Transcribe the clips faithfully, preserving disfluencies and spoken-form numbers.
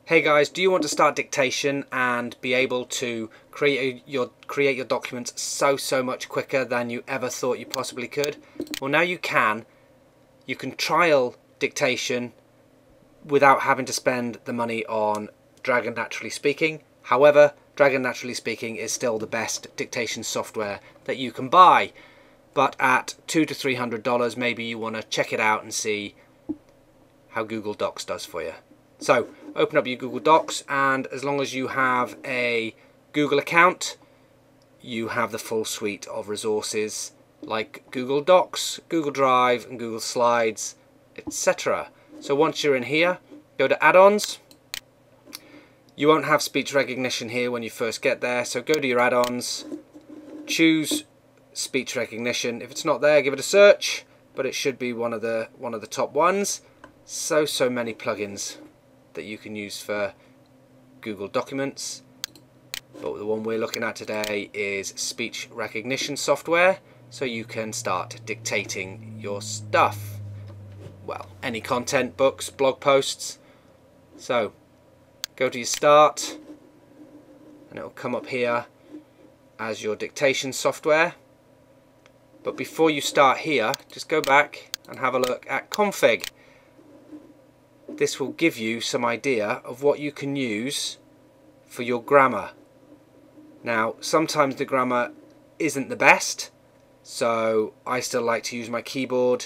Hey guys, do you want to start dictation and be able to create your create your documents so so much quicker than you ever thought you possibly could? Well, now you can. You can trial dictation without having to spend the money on Dragon Naturally Speaking. However, Dragon Naturally Speaking is still the best dictation software that you can buy. But at two to three hundred dollars, maybe you want to check it out and see how Google Docs does for you. So open up your Google Docs, and as long as you have a Google account, you have the full suite of resources like Google Docs, Google Drive and Google Slides, et cetera. So once you're in here, go to add-ons. You won't have speech recognition here when you first get there, so go to your add-ons, choose speech recognition. If it's not there, give it a search, but it should be one of the one of the top ones. So so many plugins that you can use for Google Documents, but the one we're looking at today is speech recognition software, so you can start dictating your stuff, well, any content, books, blog posts. So go to your start and it will come up here as your dictation software, but before you start here, just go back and have a look at config. This will give you some idea of what you can use for your grammar. Now, sometimes the grammar isn't the best, so I still like to use my keyboard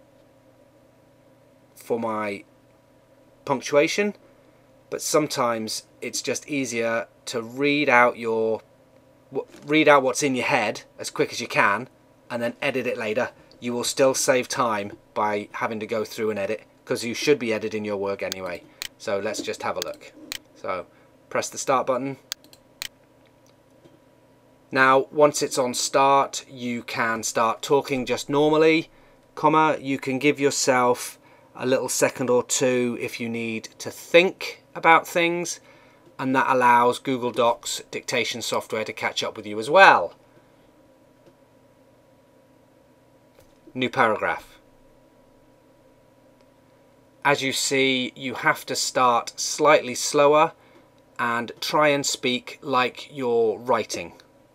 for my punctuation, but sometimes it's just easier to read out your read out what's in your head as quick as you can and then edit it later. You will still save time by having to go through and edit, because you should be editing your work anyway. So let's just have a look. So press the start button. Now once it's on start, you can start talking just normally, comma, you can give yourself a little second or two if you need to think about things, and that allows Google Docs dictation software to catch up with you as well. New paragraph. As you see, you have to start slightly slower and try and speak like you're writing.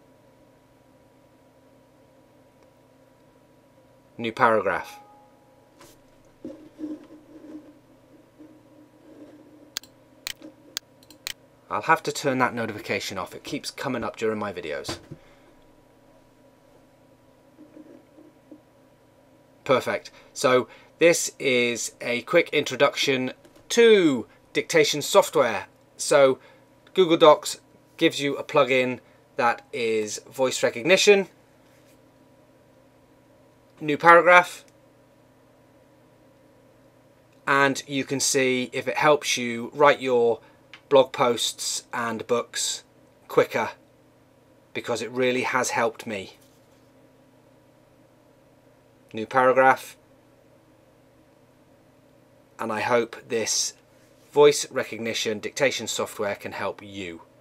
New paragraph. I'll have to turn that notification off. It keeps coming up during my videos. Perfect. So this is a quick introduction to dictation software. So Google Docs gives you a plugin that is voice recognition. New paragraph. And you can see if it helps you write your blog posts and books quicker, because it really has helped me. New paragraph. And I hope this voice recognition dictation software can help you.